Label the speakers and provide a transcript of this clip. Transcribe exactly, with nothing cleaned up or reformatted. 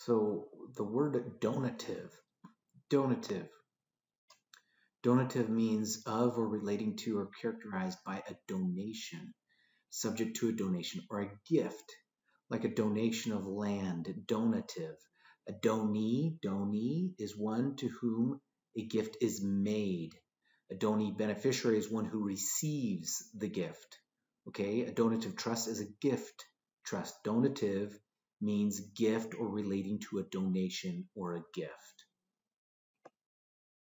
Speaker 1: So the word donative, donative, donative means of or relating to or characterized by a donation, subject to a donation, or a gift, like a donation of land, donative. A donee, donee is one to whom a gift is made. A donee beneficiary is one who receives the gift. Okay, a donative trust is a gift trust. Donative means gift or relating to a donation or a gift.